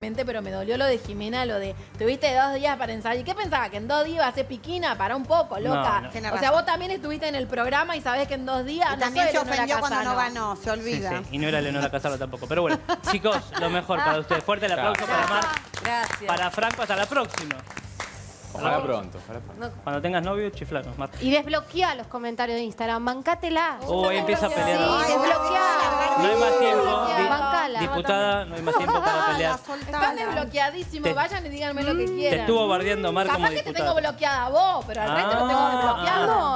pero me dolió lo de Jimena, lo de tuviste 2 días para ensayar. ¿Y qué pensaba? ¿Que en 2 días iba a hacer piquina? Para un poco, loca. No. O sea, vos también estuviste en el programa y sabés que en 2 días... Y también se ofendió cuando no ganó, se olvida. Sí, y no era Leonora Casaro tampoco. Pero bueno, chicos, lo mejor para ustedes. Fuerte el aplauso para Mar. Gracias. Para Franco, hasta la próxima. Ojalá pronto. Cuando tengas novio, chiflanos, Marta. Y desbloquea los comentarios de Instagram. Bancátela. Hoy empieza a pelear. Sí, desbloqueala. No hay más tiempo. Bancala. Diputada, no hay más tiempo para pelear. Están desbloqueadísimos, vayan y díganme lo que Te quieran. estuvo bardeando Mar como Capaz que te diputada. tengo bloqueada a vos, pero al resto lo tengo desbloqueado.